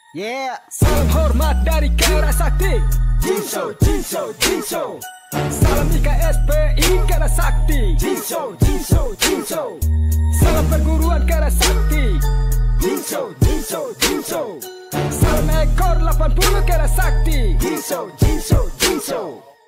Yeah. Salam hormat dari Kera Sakti. Jinso, Jinso, Jinso. Salam IKSPI Kera Sakti. Jinso, Jinso, Jinso. Salam perguruan Kera Sakti. Jinso, Jinso, Jinso. Salam ekor 80 Kera Sakti. Jinso, Jinso, Jinso.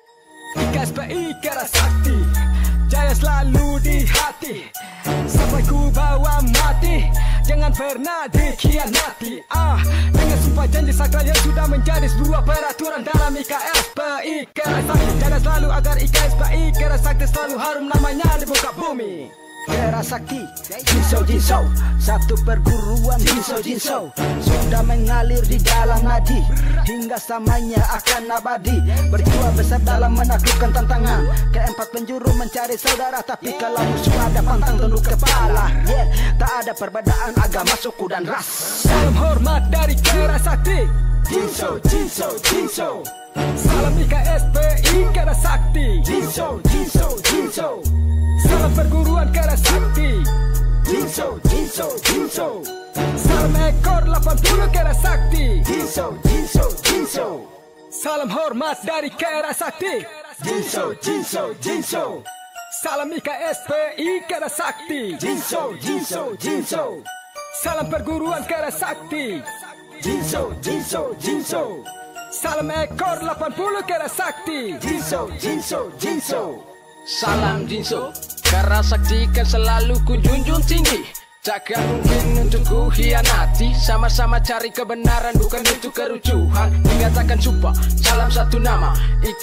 IKSPI Kera Sakti, jaya selalu di hati. Sampai ku bawa mati, jangan pernah dikhianati. Dengan sumpah janji sakral yang sudah menjadi sebuah peraturan dalam IKSPI Kera Sakti. Jaya selalu agar IKSPI Kera Sakti selalu harum namanya di muka bumi. Kera Sakti, Jinso Jinso, satu perguruan Jinso Jinso, sudah mengalir di dalam nadi, hingga samanya akan abadi. Berjuang besar dalam menaklukkan tantangan, keempat penjuru mencari saudara. Tapi kalau musuh ada pantang tunduk kepala. Tak ada perbedaan agama, suku dan ras. Salam hormat dari Kera Sakti. Jinso, Jinso, Jinso. Salam IKSPI Kera Sakti. Jinso, Jinso, Jinso. Salam perguruan Kera Sakti. Jinso, Jinso, Jinso. Salam ekor 80 Kera Sakti. Jinso, Jinso, Jinso. Salam hormat dari Kera Sakti. Jinso, Jinso, Jinso. Salam IKSPI Kera Sakti. Jinso, Jinso, Jinso. Salam perguruan Kera Sakti. Jinso, Jinso, Jinso. Salam ekor 80 Kera Sakti. Jinso, Jinso, Jinso. Salam Jinso, Kera Sakti kan selalu ku junjung tinggi. Takkan mungkin untuk ku hianati. Sama-sama cari kebenaran bukan untuk kerucuhan. Mengatakan sumpah, salam satu nama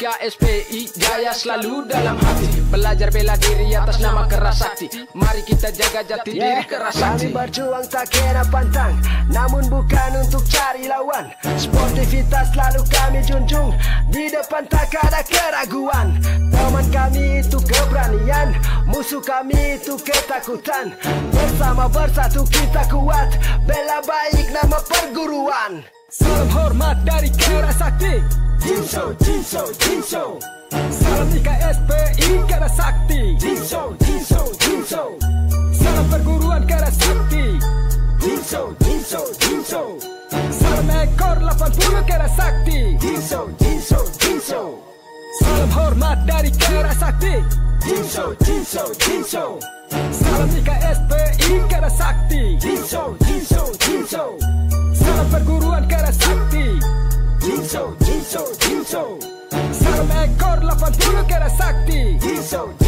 IKSPI, jaya selalu dalam hati. Belajar bela diri atas nama Kera Sakti. Mari kita jaga jati diri Kera Sakti. Kami berjuang tak kira pantang, namun bukan untuk cari lawan. Sportivitas selalu kami junjung, di depan tak ada keraguan. Teman kami itu keberanian, musuh kami itu ketakutan. Bersama bersatu kita kuat, bela baik nama perguruan. Salam hormat dari Kera Sakti. Jinso, Jinso, Jinso. Salam IKSPI Kera Sakti. Jinso, Jinso, Jinso. Salam perguruan Kera Sakti. Jinso, Jinso, Jinso. Salam ekor 80 Kera Sakti. Jinso, Jinso, Jinso. Salam hormat dari Kera Sakti. Jinso, Jinso, Jinso. Salam IKSPI Kera Sakti. Jinso, Jinso, Jinso. Salam perguruan Kera Sakti. Jinso, Jinso, Jinso. Salam ekor 80 Kera Sakti. Jinso,